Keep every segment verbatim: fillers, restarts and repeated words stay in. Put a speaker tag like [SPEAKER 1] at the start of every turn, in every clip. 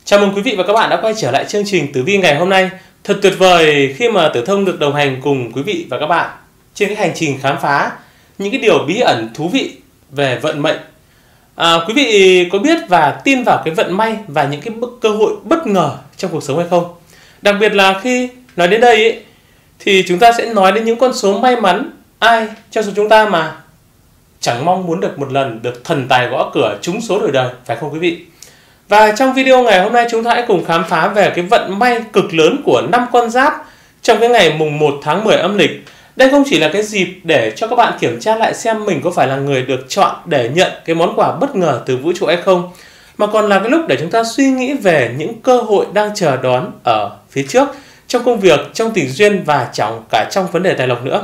[SPEAKER 1] Chào mừng quý vị và các bạn đã quay trở lại chương trình Tử Vi ngày hôm nay. Thật tuyệt vời khi mà Tử Thông được đồng hành cùng quý vị và các bạn trên cái hành trình khám phá những cái điều bí ẩn thú vị về vận mệnh. À, quý vị có biết và tin vào cái vận may và những cái cơ hội bất ngờ trong cuộc sống hay không? Đặc biệt là khi nói đến đây ấy, thì chúng ta sẽ nói đến những con số may mắn. Ai trong số chúng ta mà chẳng mong muốn được một lần được thần tài gõ cửa trúng số đổi đời, phải không quý vị? Và trong video ngày hôm nay chúng ta hãy cùng khám phá về cái vận may cực lớn của năm con giáp trong cái ngày mùng một tháng mười âm lịch. Đây không chỉ là cái dịp để cho các bạn kiểm tra lại xem mình có phải là người được chọn để nhận cái món quà bất ngờ từ vũ trụ hay không, mà còn là cái lúc để chúng ta suy nghĩ về những cơ hội đang chờ đón ở phía trước trong công việc, trong tình duyên và trong cả trong vấn đề tài lộc nữa.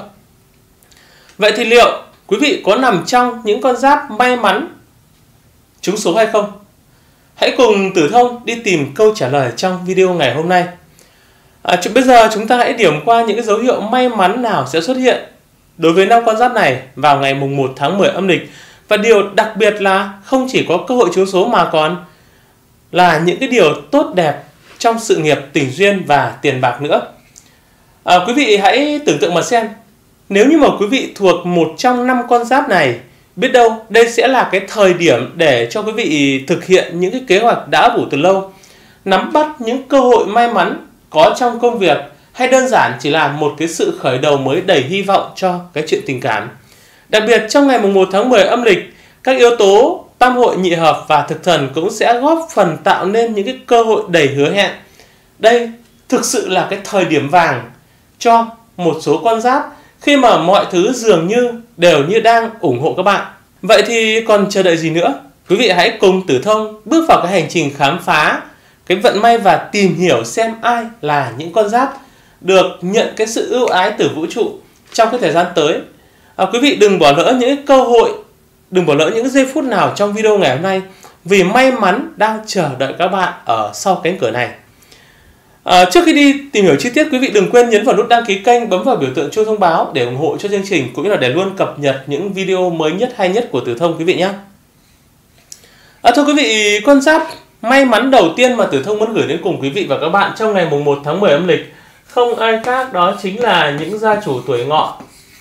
[SPEAKER 1] Vậy thì liệu quý vị có nằm trong những con giáp may mắn trúng số hay không? Hãy cùng Tử Thông đi tìm câu trả lời trong video ngày hôm nay. À, bây giờ chúng ta hãy điểm qua những cái dấu hiệu may mắn nào sẽ xuất hiện đối với năm con giáp này vào ngày mùng một tháng mười âm lịch. Và điều đặc biệt là không chỉ có cơ hội trúng số mà còn là những cái điều tốt đẹp trong sự nghiệp, tình duyên và tiền bạc nữa. À, quý vị hãy tưởng tượng mà xem, nếu như mà quý vị thuộc một trong năm con giáp này, biết đâu đây sẽ là cái thời điểm để cho quý vị thực hiện những cái kế hoạch đã ấp ủ từ lâu, nắm bắt những cơ hội may mắn có trong công việc, hay đơn giản chỉ là một cái sự khởi đầu mới đầy hy vọng cho cái chuyện tình cảm. Đặc biệt trong ngày mùng một tháng mười âm lịch, các yếu tố tam hội nhị hợp và thực thần cũng sẽ góp phần tạo nên những cái cơ hội đầy hứa hẹn. Đây thực sự là cái thời điểm vàng cho một số con giáp khi mà mọi thứ dường như đều như đang ủng hộ các bạn. Vậy thì còn chờ đợi gì nữa? Quý vị hãy cùng Tử Thông bước vào cái hành trình khám phá cái vận may và tìm hiểu xem ai là những con giáp được nhận cái sự ưu ái từ vũ trụ trong cái thời gian tới. À, quý vị đừng bỏ lỡ những cơ hội, đừng bỏ lỡ những giây phút nào trong video ngày hôm nay, vì may mắn đang chờ đợi các bạn ở sau cánh cửa này. À, trước khi đi tìm hiểu chi tiết, quý vị đừng quên nhấn vào nút đăng ký kênh, bấm vào biểu tượng chuông thông báo để ủng hộ cho chương trình, cũng như là để luôn cập nhật những video mới nhất hay nhất của Tử Thông quý vị nhé. À, thưa quý vị, con giáp may mắn đầu tiên mà Tử Thông muốn gửi đến cùng quý vị và các bạn trong ngày mùng một tháng mười âm lịch không ai khác, đó chính là những gia chủ tuổi Ngọ.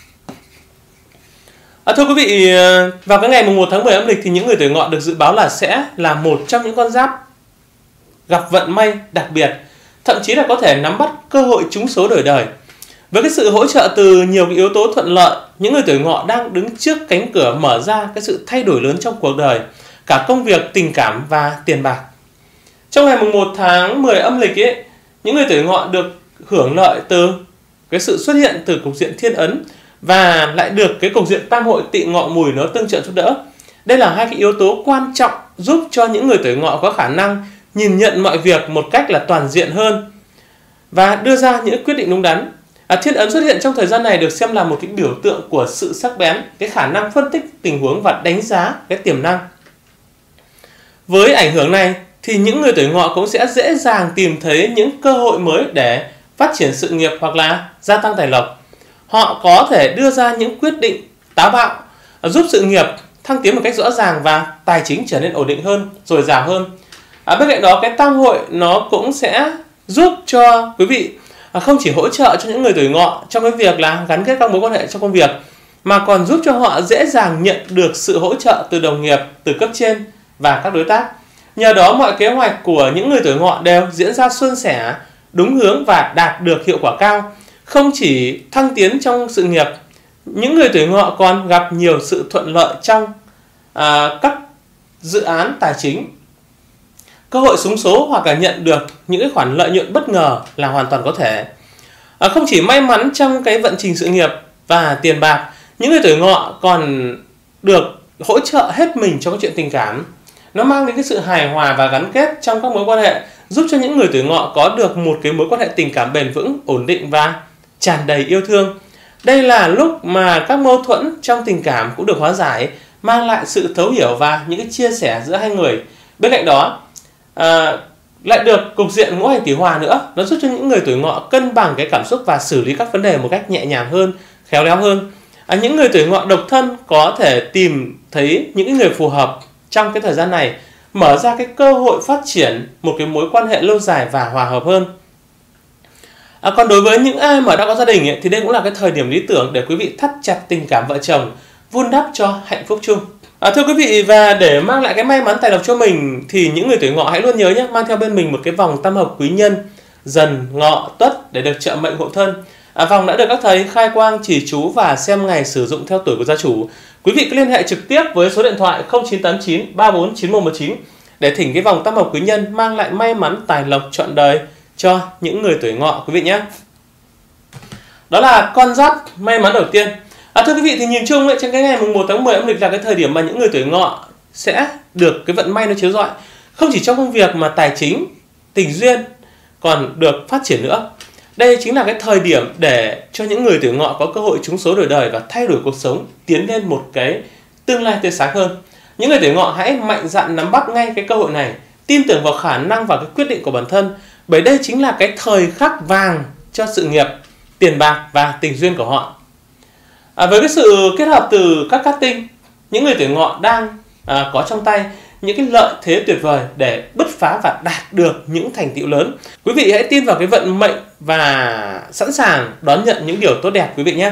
[SPEAKER 1] À, thưa quý vị, vào cái ngày mùng một tháng mười âm lịch thì những người tuổi Ngọ được dự báo là sẽ là một trong những con giáp gặp vận may đặc biệt, thậm chí là có thể nắm bắt cơ hội trúng số đổi đời. Với cái sự hỗ trợ từ nhiều cái yếu tố thuận lợi, những người tuổi Ngọ đang đứng trước cánh cửa mở ra cái sự thay đổi lớn trong cuộc đời, cả công việc, tình cảm và tiền bạc. Trong ngày mùng một tháng mười âm lịch ấy, những người tuổi Ngọ được hưởng lợi từ cái sự xuất hiện từ cục diện thiên ấn và lại được cái cục diện tam hội Tỵ Ngọ Mùi nó tương trợ giúp đỡ. Đây là hai cái yếu tố quan trọng giúp cho những người tuổi Ngọ có khả năng nhìn nhận mọi việc một cách là toàn diện hơn và đưa ra những quyết định đúng đắn. À, thiên ấn xuất hiện trong thời gian này được xem là một cái biểu tượng của sự sắc bén, cái khả năng phân tích tình huống và đánh giá cái tiềm năng. Với ảnh hưởng này thì những người tuổi Ngọ cũng sẽ dễ dàng tìm thấy những cơ hội mới để phát triển sự nghiệp hoặc là gia tăng tài lộc. Họ có thể đưa ra những quyết định táo bạo giúp sự nghiệp thăng tiến một cách rõ ràng và tài chính trở nên ổn định hơn, dồi dào hơn. À, bên cạnh đó, cái tam hội nó cũng sẽ giúp cho quý vị không chỉ hỗ trợ cho những người tuổi Ngọ trong cái việc là gắn kết các mối quan hệ trong công việc, mà còn giúp cho họ dễ dàng nhận được sự hỗ trợ từ đồng nghiệp, từ cấp trên và các đối tác. Nhờ đó mọi kế hoạch của những người tuổi Ngọ đều diễn ra suôn sẻ, đúng hướng và đạt được hiệu quả cao. Không chỉ thăng tiến trong sự nghiệp, những người tuổi Ngọ còn gặp nhiều sự thuận lợi trong à, các dự án tài chính. Cơ hội xúng số hoặc là nhận được những cái khoản lợi nhuận bất ngờ là hoàn toàn có thể. À, không chỉ may mắn trong cái vận trình sự nghiệp và tiền bạc, những người tuổi Ngọ còn được hỗ trợ hết mình trong cái chuyện tình cảm. Nó mang đến cái sự hài hòa và gắn kết trong các mối quan hệ, giúp cho những người tuổi Ngọ có được một cái mối quan hệ tình cảm bền vững, ổn định và tràn đầy yêu thương. Đây là lúc mà các mâu thuẫn trong tình cảm cũng được hóa giải, mang lại sự thấu hiểu và những cái chia sẻ giữa hai người. Bên cạnh đó, à, lại được cục diện ngũ hành tỷ hòa nữa, nó giúp cho những người tuổi Ngọ cân bằng cái cảm xúc và xử lý các vấn đề một cách nhẹ nhàng hơn, khéo léo hơn. À, những người tuổi Ngọ độc thân có thể tìm thấy những người phù hợp trong cái thời gian này mở ra cái cơ hội phát triển một cái mối quan hệ lâu dài và hòa hợp hơn. À, còn đối với những ai mà đã có gia đình ấy, thì đây cũng là cái thời điểm lý tưởng để quý vị thắt chặt tình cảm vợ chồng, vun đắp cho hạnh phúc chung. À, thưa quý vị, và để mang lại cái may mắn tài lộc cho mình thì những người tuổi Ngọ hãy luôn nhớ nhé, mang theo bên mình một cái vòng tam hợp quý nhân Dần, Ngọ, Tuất để được trợ mệnh hộ thân. À, vòng đã được các thầy khai quang chỉ chú và xem ngày sử dụng theo tuổi của gia chủ. Quý vị cứ liên hệ trực tiếp với số điện thoại không chín tám chín ba bốn chín một một chín để thỉnh cái vòng tam hợp quý nhân mang lại may mắn tài lộc trọn đời cho những người tuổi Ngọ quý vị nhé. Đó là con giáp may mắn đầu tiên. À, thưa quý vị, thì nhìn chung ấy, trên cái ngày mùng một tháng mười âm lịch là cái thời điểm mà những người tuổi Ngọ sẽ được cái vận may nó chiếu rọi, không chỉ trong công việc mà tài chính, tình duyên còn được phát triển nữa. Đây chính là cái thời điểm để cho những người tuổi Ngọ có cơ hội trúng số đổi đời và thay đổi cuộc sống, tiến lên một cái tương lai tươi sáng hơn. Những người tuổi Ngọ hãy mạnh dạn nắm bắt ngay cái cơ hội này, tin tưởng vào khả năng và cái quyết định của bản thân, bởi đây chính là cái thời khắc vàng cho sự nghiệp, tiền bạc và tình duyên của họ. À, với cái sự kết hợp từ các cát tinh, những người tuổi Ngọ đang à, có trong tay những cái lợi thế tuyệt vời để bứt phá và đạt được những thành tựu lớn. Quý vị hãy tin vào cái vận mệnh và sẵn sàng đón nhận những điều tốt đẹp quý vị nhé.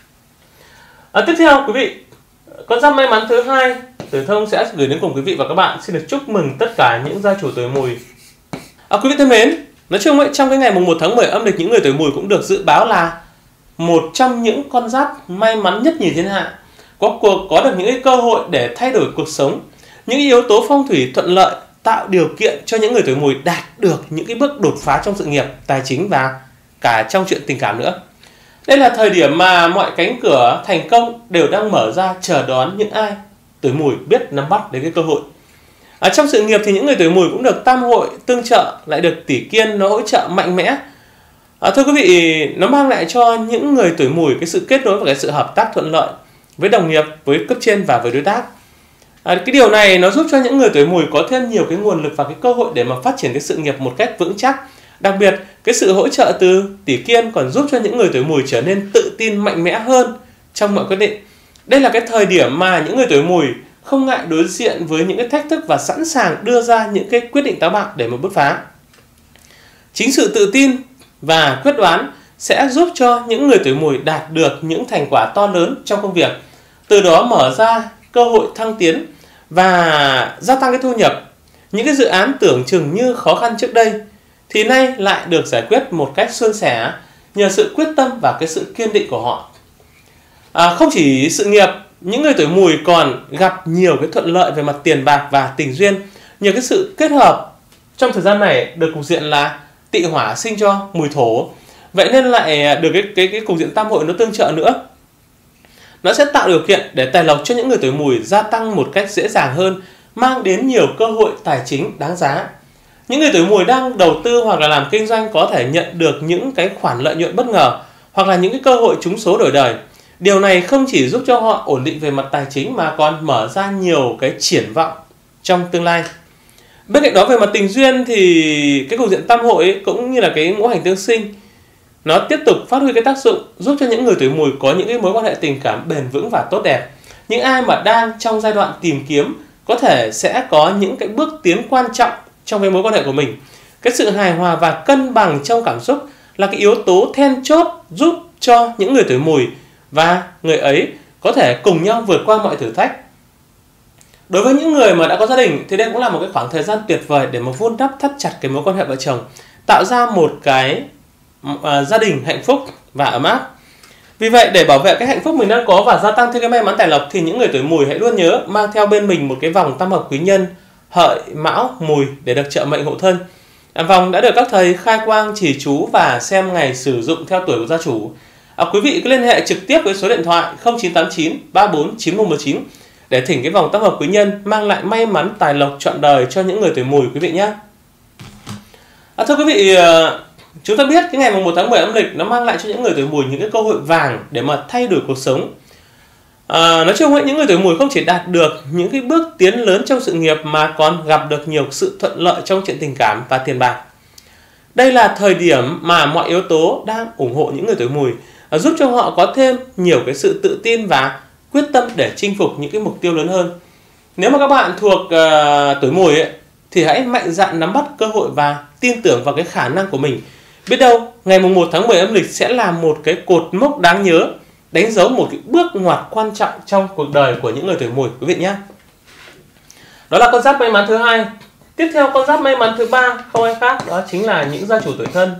[SPEAKER 1] À, tiếp theo quý vị, con giáp may mắn thứ hai Tử Thông sẽ gửi đến cùng quý vị và các bạn. Xin được chúc mừng tất cả những gia chủ tuổi Mùi. À, quý vị thân mến, nói chung ấy, trong cái ngày mùng một tháng mười âm lịch, những người tuổi Mùi cũng được dự báo là một trong những con giáp may mắn nhất nhì thiên hạ, có cuộc có được những cái cơ hội để thay đổi cuộc sống. Những yếu tố phong thủy thuận lợi tạo điều kiện cho những người tuổi Mùi đạt được những cái bước đột phá trong sự nghiệp, tài chính và cả trong chuyện tình cảm nữa. Đây là thời điểm mà mọi cánh cửa thành công đều đang mở ra chờ đón những ai tuổi Mùi biết nắm bắt đến cái cơ hội. Ở trong sự nghiệp thì những người tuổi Mùi cũng được tam hội tương trợ, lại được tỷ kiên nó hỗ trợ mạnh mẽ. À, thưa quý vị, nó mang lại cho những người tuổi Mùi cái sự kết nối và cái sự hợp tác thuận lợi với đồng nghiệp, với cấp trên và với đối tác. À, cái điều này nó giúp cho những người tuổi Mùi có thêm nhiều cái nguồn lực và cái cơ hội để mà phát triển cái sự nghiệp một cách vững chắc. Đặc biệt, cái sự hỗ trợ từ tỷ kiên còn giúp cho những người tuổi Mùi trở nên tự tin mạnh mẽ hơn trong mọi quyết định. Đây là cái thời điểm mà những người tuổi Mùi không ngại đối diện với những cái thách thức và sẵn sàng đưa ra những cái quyết định táo bạo để mà bứt phá. Chính sự tự tin và quyết đoán sẽ giúp cho những người tuổi Mùi đạt được những thành quả to lớn trong công việc, từ đó mở ra cơ hội thăng tiến và gia tăng cái thu nhập. Những cái dự án tưởng chừng như khó khăn trước đây thì nay lại được giải quyết một cách suôn sẻ nhờ sự quyết tâm và cái sự kiên định của họ. À, không chỉ sự nghiệp, những người tuổi Mùi còn gặp nhiều cái thuận lợi về mặt tiền bạc và tình duyên nhờ cái sự kết hợp trong thời gian này được cục diện là tỵ hỏa sinh cho Mùi thổ. Vậy nên lại được cái cái cái cục diện tam hội nó tương trợ nữa. Nó sẽ tạo điều kiện để tài lộc cho những người tuổi Mùi gia tăng một cách dễ dàng hơn, mang đến nhiều cơ hội tài chính đáng giá. Những người tuổi Mùi đang đầu tư hoặc là làm kinh doanh có thể nhận được những cái khoản lợi nhuận bất ngờ hoặc là những cái cơ hội trúng số đổi đời. Điều này không chỉ giúp cho họ ổn định về mặt tài chính mà còn mở ra nhiều cái triển vọng trong tương lai. Bên cạnh đó, về mặt tình duyên thì cái cục diện tam hội ấy, cũng như là cái ngũ hành tương sinh, nó tiếp tục phát huy cái tác dụng giúp cho những người tuổi Mùi có những cái mối quan hệ tình cảm bền vững và tốt đẹp. Những ai mà đang trong giai đoạn tìm kiếm có thể sẽ có những cái bước tiến quan trọng trong cái mối quan hệ của mình. Cái sự hài hòa và cân bằng trong cảm xúc là cái yếu tố then chốt giúp cho những người tuổi Mùi và người ấy có thể cùng nhau vượt qua mọi thử thách. Đối với những người mà đã có gia đình thì đây cũng là một cái khoảng thời gian tuyệt vời để mà vun đắp thắt chặt cái mối quan hệ vợ chồng, tạo ra một cái uh, gia đình hạnh phúc và ấm áp. Vì vậy, để bảo vệ cái hạnh phúc mình đang có và gia tăng thêm cái may mắn tài lộc thì những người tuổi Mùi hãy luôn nhớ mang theo bên mình một cái vòng tam hợp quý nhân Hợi, Mão, Mùi để được trợ mệnh hộ thân. À, vòng đã được các thầy khai quang chỉ chú và xem ngày sử dụng theo tuổi của gia chủ. À, quý vị cứ liên hệ trực tiếp với số điện thoại không chín tám chín ba bốn chín một một chín để thỉnh cái vòng tam hợp quý nhân mang lại may mắn tài lộc trọn đời cho những người tuổi Mùi quý vị nhé. À, thưa quý vị, chúng ta biết cái ngày mùng một tháng mười âm lịch nó mang lại cho những người tuổi Mùi những cái cơ hội vàng để mà thay đổi cuộc sống. À, nói chung ấy, những người tuổi Mùi không chỉ đạt được những cái bước tiến lớn trong sự nghiệp mà còn gặp được nhiều sự thuận lợi trong chuyện tình cảm và tiền bạc. Đây là thời điểm mà mọi yếu tố đang ủng hộ những người tuổi Mùi, à, giúp cho họ có thêm nhiều cái sự tự tin và quyết tâm để chinh phục những cái mục tiêu lớn hơn. Nếu mà các bạn thuộc uh, tuổi Mùi ấy, thì hãy mạnh dạn nắm bắt cơ hội và tin tưởng vào cái khả năng của mình. Biết đâu ngày mùng một tháng mười âm lịch sẽ là một cái cột mốc đáng nhớ, đánh dấu một cái bước ngoặt quan trọng trong cuộc đời của những người tuổi Mùi quý vị nhé. Đó là con giáp may mắn thứ hai. Tiếp theo con giáp may mắn thứ ba không ai khác, đó chính là những gia chủ tuổi Thân.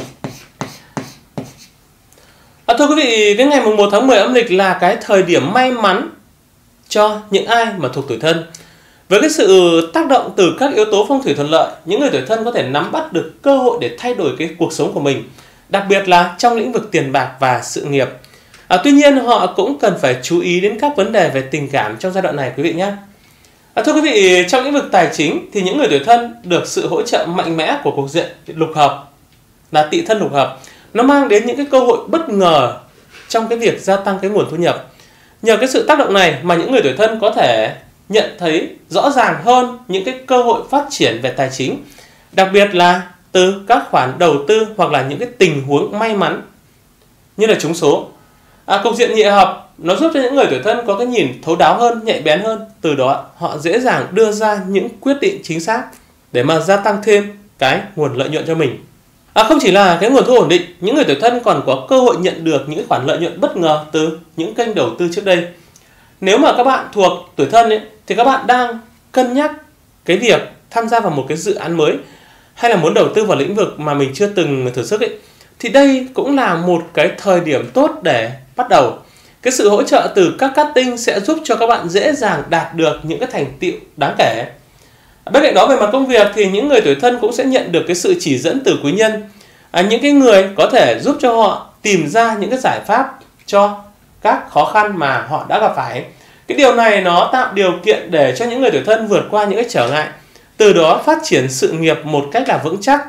[SPEAKER 1] À, thưa quý vị, cái ngày mùng một tháng mười âm lịch là cái thời điểm may mắn cho những ai mà thuộc tuổi Thân. Với cái sự tác động từ các yếu tố phong thủy thuận lợi, những người tuổi Thân có thể nắm bắt được cơ hội để thay đổi cái cuộc sống của mình, đặc biệt là trong lĩnh vực tiền bạc và sự nghiệp. À, tuy nhiên họ cũng cần phải chú ý đến các vấn đề về tình cảm trong giai đoạn này quý vị nhé. À, thưa quý vị, trong lĩnh vực tài chính thì những người tuổi Thân được sự hỗ trợ mạnh mẽ của cục diện lục hợp là Tỵ Thân lục hợp. Nó mang đến những cái cơ hội bất ngờ trong cái việc gia tăng cái nguồn thu nhập. Nhờ cái sự tác động này mà những người tuổi Thân có thể nhận thấy rõ ràng hơn những cái cơ hội phát triển về tài chính, đặc biệt là từ các khoản đầu tư hoặc là những cái tình huống may mắn như là trúng số. À, cục diện nhị hợp nó giúp cho những người tuổi Thân có cái nhìn thấu đáo hơn, nhạy bén hơn, từ đó họ dễ dàng đưa ra những quyết định chính xác để mà gia tăng thêm cái nguồn lợi nhuận cho mình. À, không chỉ là cái nguồn thu ổn định, những người tuổi Thân còn có cơ hội nhận được những khoản lợi nhuận bất ngờ từ những kênh đầu tư trước đây. Nếu mà các bạn thuộc tuổi Thân ấy, thì các bạn đang cân nhắc cái việc tham gia vào một cái dự án mới hay là muốn đầu tư vào lĩnh vực mà mình chưa từng thử sức ấy, thì đây cũng là một cái thời điểm tốt để bắt đầu. Cái sự hỗ trợ từ các cát tinh sẽ giúp cho các bạn dễ dàng đạt được những cái thành tựu đáng kể. Bên cạnh đó, về mặt công việc thì những người tuổi Thân cũng sẽ nhận được cái sự chỉ dẫn từ quý nhân, à, những cái người có thể giúp cho họ tìm ra những cái giải pháp cho các khó khăn mà họ đã gặp phải. Cái điều này nó tạo điều kiện để cho những người tuổi Thân vượt qua những cái trở ngại, từ đó phát triển sự nghiệp một cách là vững chắc.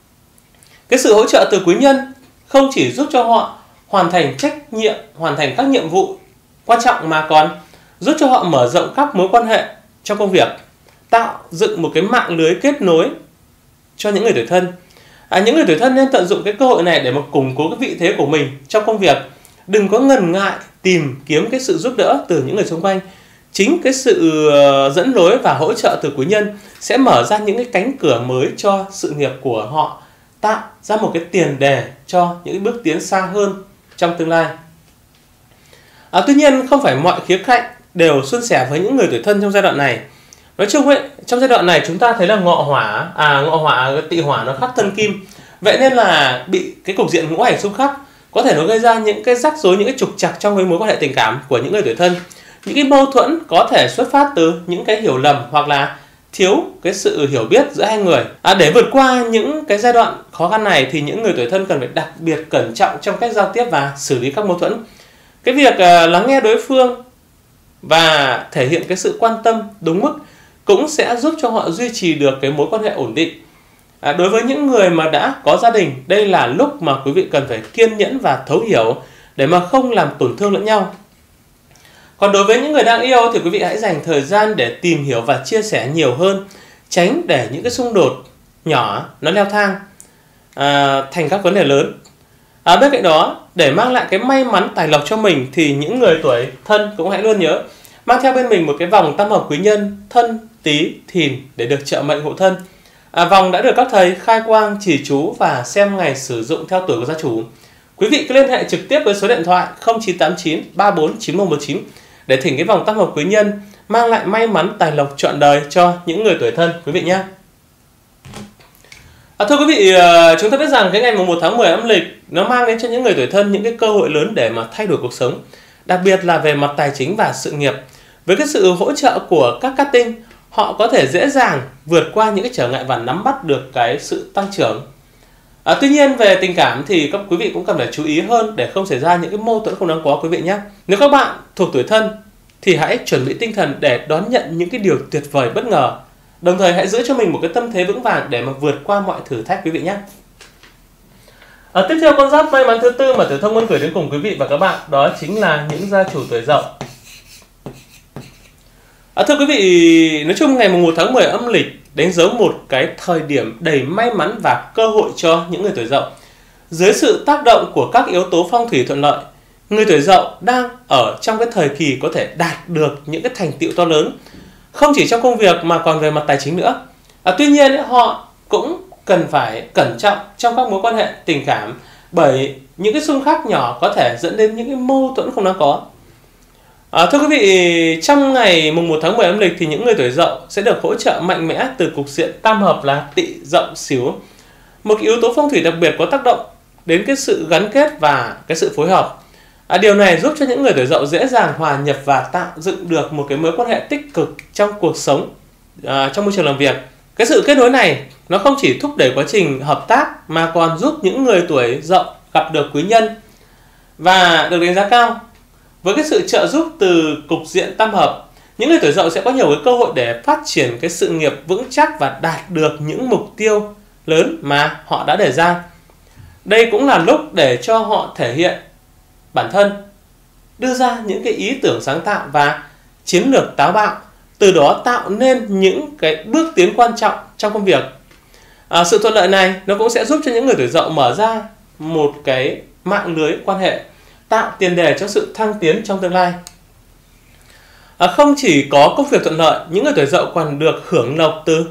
[SPEAKER 1] Cái sự hỗ trợ từ quý nhân không chỉ giúp cho họ hoàn thành trách nhiệm, hoàn thành các nhiệm vụ quan trọng, mà còn giúp cho họ mở rộng các mối quan hệ trong công việc, tạo dựng một cái mạng lưới kết nối cho những người tuổi Thân. À, những người tuổi Thân nên tận dụng cái cơ hội này để mà củng cố cái vị thế của mình trong công việc. Đừng có ngần ngại tìm kiếm cái sự giúp đỡ từ những người xung quanh. Chính cái sự dẫn lối và hỗ trợ từ quý nhân sẽ mở ra những cái cánh cửa mới cho sự nghiệp của họ, tạo ra một cái tiền đề cho những bước tiến xa hơn trong tương lai. À, tuy nhiên không phải mọi khía cạnh đều suôn sẻ với những người tuổi Thân trong giai đoạn này. Nói chung ấy, trong giai đoạn này chúng ta thấy là ngọ hỏa, à ngọ hỏa, tỵ hỏa nó khắc thân kim. Vậy nên là bị cái cục diện ngũ hành xung khắc có thể nó gây ra những cái rắc rối, những cái trục trặc trong cái mối quan hệ tình cảm của những người tuổi Thân. Những cái mâu thuẫn có thể xuất phát từ những cái hiểu lầm hoặc là thiếu cái sự hiểu biết giữa hai người. À, để vượt qua những cái giai đoạn khó khăn này thì những người tuổi Thân cần phải đặc biệt cẩn trọng trong cách giao tiếp và xử lý các mâu thuẫn. Cái việc uh, lắng nghe đối phương và thể hiện cái sự quan tâm đúng mức cũng sẽ giúp cho họ duy trì được cái mối quan hệ ổn định. À, đối với những người mà đã có gia đình, đây là lúc mà quý vị cần phải kiên nhẫn và thấu hiểu để mà không làm tổn thương lẫn nhau. Còn đối với những người đang yêu thì quý vị hãy dành thời gian để tìm hiểu và chia sẻ nhiều hơn, tránh để những cái xung đột nhỏ nó leo thang à, thành các vấn đề lớn. À, bên cạnh đó, để mang lại cái may mắn tài lộc cho mình thì những người tuổi Thân cũng hãy luôn nhớ mang theo bên mình một cái vòng tam hợp quý nhân Thân, Tý, Thìn để được trợ mệnh hộ thân. À, vòng đã được các thầy khai quang, chỉ chú và xem ngày sử dụng theo tuổi của gia chủ. Quý vị cứ liên hệ trực tiếp với số điện thoại không chín tám chín ba bốn chín một một chín để thỉnh cái vòng tam hợp quý nhân mang lại may mắn tài lộc trọn đời cho những người tuổi Thân quý vị nhé. À, thưa quý vị, chúng ta biết rằng cái ngày mùng một tháng mười âm lịch nó mang đến cho những người tuổi Thân những cái cơ hội lớn để mà thay đổi cuộc sống, đặc biệt là về mặt tài chính và sự nghiệp. Với cái sự hỗ trợ của các cát tinh, họ có thể dễ dàng vượt qua những cái trở ngại và nắm bắt được cái sự tăng trưởng. À, tuy nhiên về tình cảm thì các quý vị cũng cần phải chú ý hơn để không xảy ra những cái mâu thuẫn không đáng có quý vị nhé. Nếu các bạn thuộc tuổi Thân thì hãy chuẩn bị tinh thần để đón nhận những cái điều tuyệt vời bất ngờ. Đồng thời hãy giữ cho mình một cái tâm thế vững vàng để mà vượt qua mọi thử thách quý vị nhé. À, tiếp theo con giáp may mắn thứ tư mà Tử Thông muốn gửi đến cùng quý vị và các bạn đó chính là những gia chủ tuổi Dậu. À, thưa quý vị, nói chung ngày mùng một tháng mười âm lịch đánh dấu một cái thời điểm đầy may mắn và cơ hội cho những người tuổi Dậu. Dưới sự tác động của các yếu tố phong thủy thuận lợi, người tuổi Dậu đang ở trong cái thời kỳ có thể đạt được những cái thành tựu to lớn. không chỉ trong công việc mà còn về mặt tài chính nữa. À, tuy nhiên họ cũng cần phải cẩn trọng trong các mối quan hệ tình cảm, bởi những cái xung khắc nhỏ có thể dẫn đến những cái mâu thuẫn không đáng có. À, thưa quý vị, trong ngày mùng một tháng mười âm lịch thì những người tuổi Dậu sẽ được hỗ trợ mạnh mẽ từ cục diện tam hợp là Tỵ, Dậu, Sửu. Một cái yếu tố phong thủy đặc biệt có tác động đến cái sự gắn kết và cái sự phối hợp. À, điều này giúp cho những người tuổi Dậu dễ dàng hòa nhập và tạo dựng được một cái mối quan hệ tích cực trong cuộc sống, à, trong môi trường làm việc. Cái sự kết nối này nó không chỉ thúc đẩy quá trình hợp tác mà còn giúp những người tuổi Dậu gặp được quý nhân và được đánh giá cao. Với cái sự trợ giúp từ cục diện tam hợp, những người tuổi Dậu sẽ có nhiều cái cơ hội để phát triển cái sự nghiệp vững chắc và đạt được những mục tiêu lớn mà họ đã đề ra. Đây cũng là lúc để cho họ thể hiện bản thân, đưa ra những cái ý tưởng sáng tạo và chiến lược táo bạo, từ đó tạo nên những cái bước tiến quan trọng trong công việc. À, sự thuận lợi này nó cũng sẽ giúp cho những người tuổi Dậu mở ra một cái mạng lưới quan hệ, tạo tiền đề cho sự thăng tiến trong tương lai. À, không chỉ có công việc thuận lợi, những người tuổi Dậu còn được hưởng lộc từ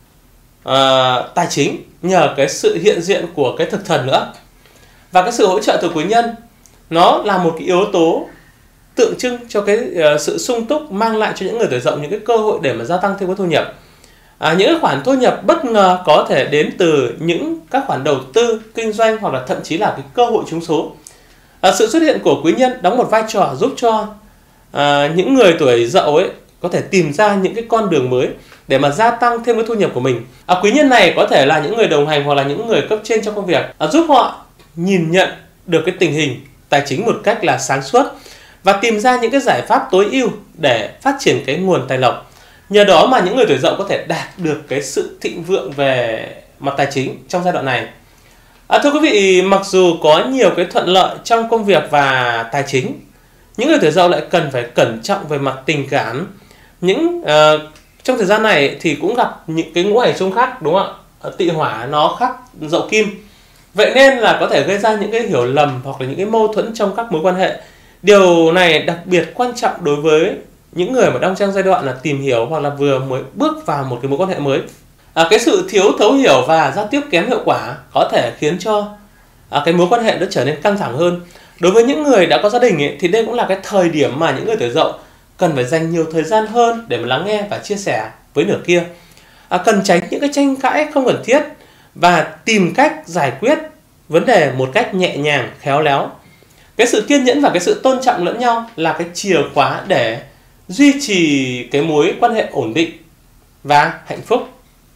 [SPEAKER 1] à, tài chính nhờ cái sự hiện diện của cái thực thần nữa. Và cái sự hỗ trợ từ quý nhân nó là một cái yếu tố tượng trưng cho cái uh, sự sung túc, mang lại cho những người tuổi Dậu những cái cơ hội để mà gia tăng thêm cái thu nhập. À, những cái khoản thu nhập bất ngờ có thể đến từ những các khoản đầu tư, kinh doanh hoặc là thậm chí là cái cơ hội trúng số. À, sự xuất hiện của quý nhân đóng một vai trò giúp cho à, những người tuổi Dậu ấy có thể tìm ra những cái con đường mới để mà gia tăng thêm cái thu nhập của mình. À, quý nhân này có thể là những người đồng hành hoặc là những người cấp trên trong công việc, à, giúp họ nhìn nhận được cái tình hình tài chính một cách là sáng suốt và tìm ra những cái giải pháp tối ưu để phát triển cái nguồn tài lộc. Nhờ đó mà những người tuổi Dậu có thể đạt được cái sự thịnh vượng về mặt tài chính trong giai đoạn này. À, thưa quý vị, mặc dù có nhiều cái thuận lợi trong công việc và tài chính, những người tuổi Dậu lại cần phải cẩn trọng về mặt tình cảm. Những uh, trong thời gian này thì cũng gặp những cái ngũ hành xung khắc, đúng không ạ? Tỵ hỏa nó khắc Dậu kim, vậy nên là có thể gây ra những cái hiểu lầm hoặc là những cái mâu thuẫn trong các mối quan hệ. Điều này đặc biệt quan trọng đối với những người mà đang trong giai đoạn là tìm hiểu hoặc là vừa mới bước vào một cái mối quan hệ mới. À, cái sự thiếu thấu hiểu và giao tiếp kém hiệu quả có thể khiến cho à, cái mối quan hệ nó trở nên căng thẳng hơn. Đối với những người đã có gia đình ấy, thì đây cũng là cái thời điểm mà những người tuổi Dậu cần phải dành nhiều thời gian hơn để mà lắng nghe và chia sẻ với nửa kia. À, cần tránh những cái tranh cãi không cần thiết và tìm cách giải quyết vấn đề một cách nhẹ nhàng, khéo léo. Cái sự kiên nhẫn và cái sự tôn trọng lẫn nhau là cái chìa khóa để duy trì cái mối quan hệ ổn định và hạnh phúc.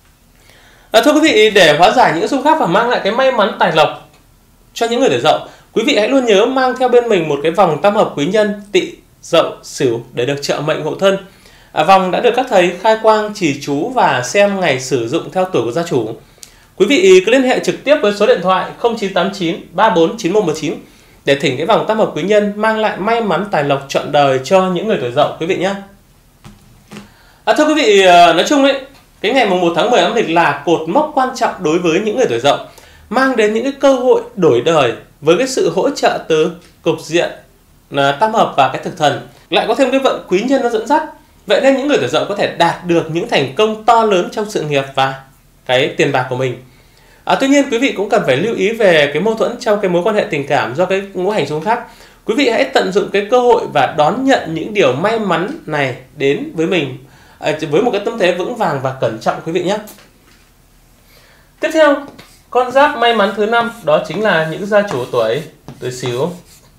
[SPEAKER 1] À, thưa quý vị, để hóa giải những xung khắc và mang lại cái may mắn tài lộc cho những người tuổi Dậu, quý vị hãy luôn nhớ mang theo bên mình một cái vòng tam hợp quý nhân Tỵ, Dậu, Sửu để được trợ mệnh hộ thân. À, vòng đã được các thầy khai quang chỉ chú và xem ngày sử dụng theo tuổi của gia chủ. Quý vị cứ liên hệ trực tiếp với số điện thoại không chín tám chín ba bốn chín một một chín để thỉnh cái vòng tam hợp quý nhân mang lại may mắn tài lộc trọn đời cho những người tuổi Dậu quý vị nhé. À, thưa quý vị, nói chung ấy, cái ngày mùng một tháng mười âm lịch là cột mốc quan trọng đối với những người tuổi Dậu, mang đến những cái cơ hội đổi đời với cái sự hỗ trợ từ cục diện là tam hợp và cái thực thần, lại có thêm cái vận quý nhân nó dẫn dắt. Vậy nên những người tuổi Dậu có thể đạt được những thành công to lớn trong sự nghiệp và cái tiền bạc của mình. À, tuy nhiên quý vị cũng cần phải lưu ý về cái mâu thuẫn trong cái mối quan hệ tình cảm do cái ngũ hành xung khắc. Quý vị hãy tận dụng cái cơ hội và đón nhận những điều may mắn này đến với mình à, với một cái tâm thế vững vàng và cẩn trọng quý vị nhé. Tiếp theo, con giáp may mắn thứ năm đó chính là những gia chủ tuổi tuổi Sửu.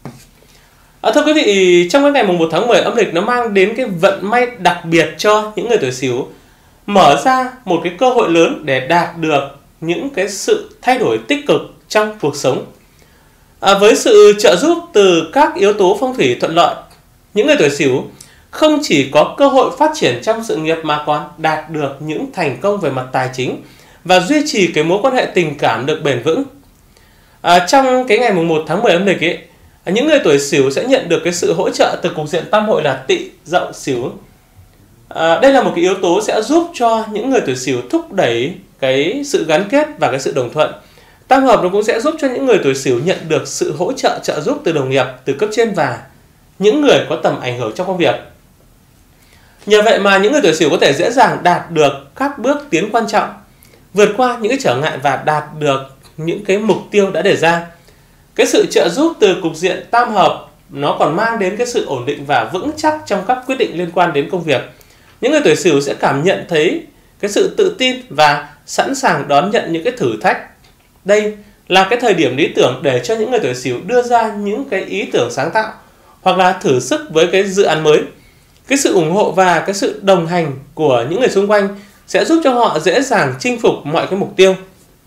[SPEAKER 1] À, thưa quý vị, trong cái ngày mùng một tháng mười âm lịch nó mang đến cái vận may đặc biệt cho những người tuổi Sửu, mở ra một cái cơ hội lớn để đạt được những cái sự thay đổi tích cực trong cuộc sống. À, với sự trợ giúp từ các yếu tố phong thủy thuận lợi, những người tuổi Sửu không chỉ có cơ hội phát triển trong sự nghiệp mà còn đạt được những thành công về mặt tài chính và duy trì cái mối quan hệ tình cảm được bền vững. À, trong cái ngày mùng một tháng mười âm lịch ấy, những người tuổi Sửu sẽ nhận được cái sự hỗ trợ từ cục diện tam hội là Tỵ, Dậu, Sửu. À, đây là một cái yếu tố sẽ giúp cho những người tuổi Sửu thúc đẩy cái sự gắn kết và cái sự đồng thuận. Tam hợp nó cũng sẽ giúp cho những người tuổi Sửu nhận được sự hỗ trợ trợ giúp từ đồng nghiệp, từ cấp trên và những người có tầm ảnh hưởng trong công việc. Nhờ vậy mà những người tuổi Sửu có thể dễ dàng đạt được các bước tiến quan trọng, vượt qua những cái trở ngại và đạt được những cái mục tiêu đã đề ra. Cái sự trợ giúp từ cục diện tam hợp nó còn mang đến cái sự ổn định và vững chắc trong các quyết định liên quan đến công việc. Những người tuổi Sửu sẽ cảm nhận thấy cái sự tự tin và sẵn sàng đón nhận những cái thử thách. Đây là cái thời điểm lý tưởng để cho những người tuổi Sửu đưa ra những cái ý tưởng sáng tạo hoặc là thử sức với cái dự án mới. Cái sự ủng hộ và cái sự đồng hành của những người xung quanh sẽ giúp cho họ dễ dàng chinh phục mọi cái mục tiêu.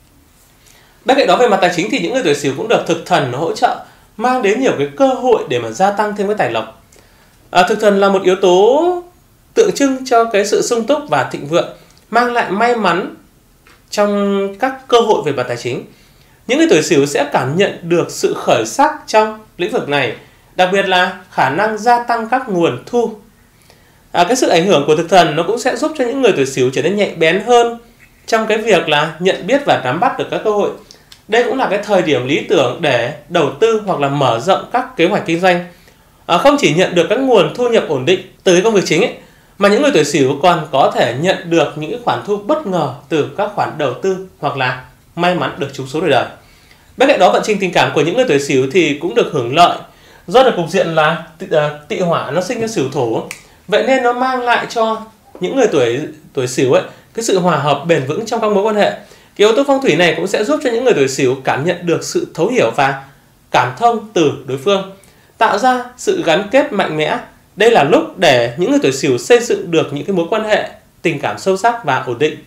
[SPEAKER 1] Bên cạnh đó, về mặt tài chính thì những người tuổi Sửu cũng được thực thần hỗ trợ, mang đến nhiều cái cơ hội để mà gia tăng thêm cái tài lộc. À, thực thần là một yếu tố tượng trưng cho cái sự sung túc và thịnh vượng, mang lại may mắn trong các cơ hội về mặt tài chính. Những người tuổi Sửu sẽ cảm nhận được sự khởi sắc trong lĩnh vực này, đặc biệt là khả năng gia tăng các nguồn thu. À, cái sự ảnh hưởng của thực thần nó cũng sẽ giúp cho những người tuổi Sửu trở nên nhạy bén hơn trong cái việc là nhận biết và nắm bắt được các cơ hội. Đây cũng là cái thời điểm lý tưởng để đầu tư hoặc là mở rộng các kế hoạch kinh doanh. À, không chỉ nhận được các nguồn thu nhập ổn định từ cái công việc chính ấy, mà những người tuổi Sửu còn có thể nhận được những cái khoản thu bất ngờ từ các khoản đầu tư hoặc là may mắn được trúng số đời đời. Bên cạnh đó, vận trình tình cảm của những người tuổi Sửu thì cũng được hưởng lợi do được cục diện là tỵ hỏa nó sinh ra Sửu thổ. Vậy nên nó mang lại cho những người tuổi tuổi Sửu ấy cái sự hòa hợp bền vững trong các mối quan hệ. Cái yếu tố phong thủy này cũng sẽ giúp cho những người tuổi Sửu cảm nhận được sự thấu hiểu và cảm thông từ đối phương, tạo ra sự gắn kết mạnh mẽ. Đây là lúc để những người tuổi Sửu xây dựng được những cái mối quan hệ tình cảm sâu sắc và ổn định.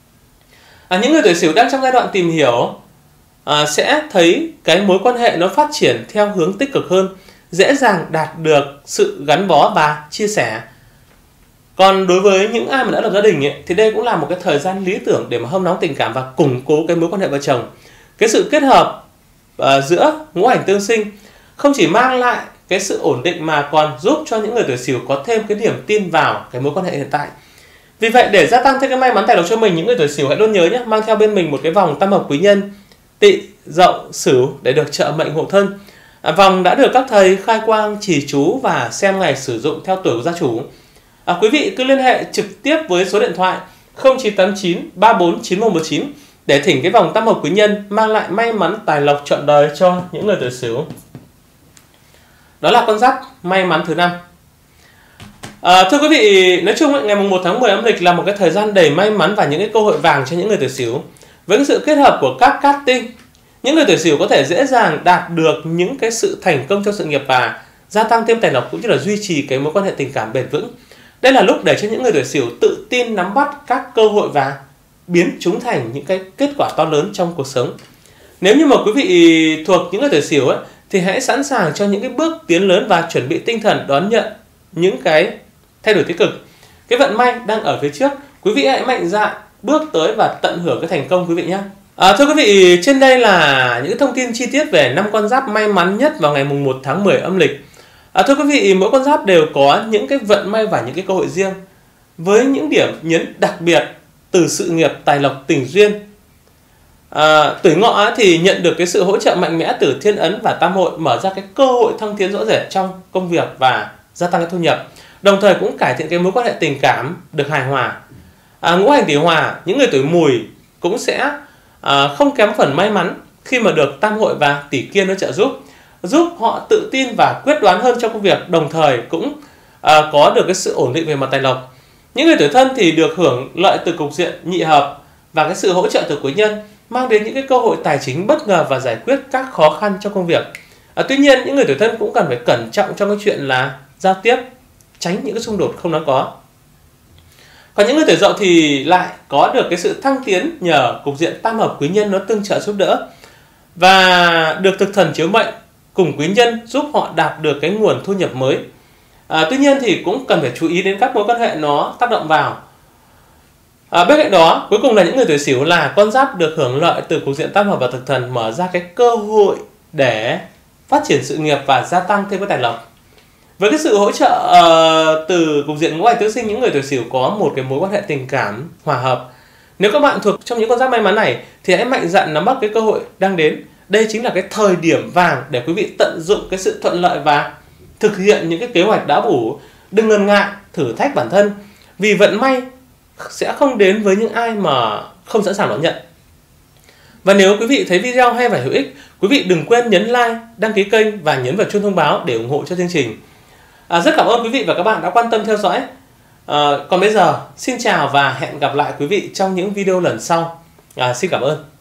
[SPEAKER 1] À, những người tuổi Sửu đang trong giai đoạn tìm hiểu à, sẽ thấy cái mối quan hệ nó phát triển theo hướng tích cực hơn, dễ dàng đạt được sự gắn bó và chia sẻ. Còn đối với những ai mà đã lập gia đình ấy, thì đây cũng là một cái thời gian lý tưởng để mà hâm nóng tình cảm và củng cố cái mối quan hệ vợ chồng. Cái sự kết hợp uh, giữa ngũ hành tương sinh không chỉ mang lại cái sự ổn định mà còn giúp cho những người tuổi Sửu có thêm cái niềm tin vào cái mối quan hệ hiện tại. Vì vậy, để gia tăng thêm cái may mắn tài lộc cho mình, những người tuổi Sửu hãy luôn nhớ nhé, mang theo bên mình một cái vòng tam hợp quý nhân Tỵ, Dậu, Sửu để được trợ mệnh hộ thân. À, vòng đã được các thầy khai quang chỉ chú và xem ngày sử dụng theo tuổi của gia chủ. À, quý vị cứ liên hệ trực tiếp với số điện thoại không chín tám chín ba bốn chín một một chín để thỉnh cái vòng tam hợp quý nhân mang lại may mắn tài lộc trọn đời cho những người tuổi Sửu. Đó là con giáp may mắn thứ năm. À, thưa quý vị, nói chung ngày một tháng mười âm lịch là một cái thời gian đầy may mắn và những cái cơ hội vàng cho những người tuổi Sửu. Với cái sự kết hợp của các cát tinh, những người tuổi Sửu có thể dễ dàng đạt được những cái sự thành công trong sự nghiệp và gia tăng thêm tài lộc cũng như là duy trì cái mối quan hệ tình cảm bền vững. Đây là lúc để cho những người tuổi Sửu tự tin nắm bắt các cơ hội và biến chúng thành những cái kết quả to lớn trong cuộc sống. Nếu như mà quý vị thuộc những người tuổi Sửu ấy, thì hãy sẵn sàng cho những cái bước tiến lớn và chuẩn bị tinh thần đón nhận những cái thay đổi tích cực. Cái vận may đang ở phía trước, quý vị hãy mạnh dạn bước tới và tận hưởng cái thành công quý vị nhé. À, thưa quý vị, trên đây là những thông tin chi tiết về năm con giáp may mắn nhất vào ngày mùng một tháng mười âm lịch. À, thưa quý vị, mỗi con giáp đều có những cái vận may và những cái cơ hội riêng, với những điểm nhấn đặc biệt từ sự nghiệp, tài lộc, tình duyên. À, tuổi Ngọ thì nhận được cái sự hỗ trợ mạnh mẽ từ thiên ấn và tam hội, mở ra cái cơ hội thăng tiến rõ rệt trong công việc và gia tăng cái thu nhập, đồng thời cũng cải thiện cái mối quan hệ tình cảm được hài hòa. À, ngũ hành tỷ Hỏa, những người tuổi Mùi cũng sẽ à, không kém phần may mắn khi mà được tam hội và tỷ Kiên nó trợ giúp, giúp họ tự tin và quyết đoán hơn trong công việc, đồng thời cũng à, có được cái sự ổn định về mặt tài lộc. Những người tuổi Thân thì được hưởng lợi từ cục diện nhị hợp và cái sự hỗ trợ từ quý nhân, mang đến những cái cơ hội tài chính bất ngờ và giải quyết các khó khăn trong công việc. À, tuy nhiên, những người tuổi Thân cũng cần phải cẩn trọng trong cái chuyện là giao tiếp, tránh những cái xung đột không đáng có. Còn những người tuổi Dậu thì lại có được cái sự thăng tiến nhờ cục diện tam hợp quý nhân nó tương trợ giúp đỡ, và được thực thần chiếu mệnh cùng quý nhân giúp họ đạt được cái nguồn thu nhập mới. À, tuy nhiên thì cũng cần phải chú ý đến các mối quan hệ nó tác động vào. À, bên cạnh đó, cuối cùng là những người tuổi Sửu là con giáp được hưởng lợi từ cục diện tam hợp và thực thần, mở ra cái cơ hội để phát triển sự nghiệp và gia tăng thêm cái tài lộc. Với cái sự hỗ trợ uh, từ cục diện ngũ hành tứ sinh, những người tuổi Sửu có một cái mối quan hệ tình cảm hòa hợp. Nếu các bạn thuộc trong những con giáp may mắn này thì hãy mạnh dạn nắm bắt cái cơ hội đang đến. Đây chính là cái thời điểm vàng để quý vị tận dụng cái sự thuận lợi và thực hiện những cái kế hoạch đã ủ. Đừng ngần ngại thử thách bản thân, vì vận may sẽ không đến với những ai mà không sẵn sàng đón nhận. Và nếu quý vị thấy video hay và hữu ích, quý vị đừng quên nhấn like, đăng ký kênh và nhấn vào chuông thông báo để ủng hộ cho chương trình. À, rất cảm ơn quý vị và các bạn đã quan tâm theo dõi. À, còn bây giờ, xin chào và hẹn gặp lại quý vị trong những video lần sau. À, xin cảm ơn.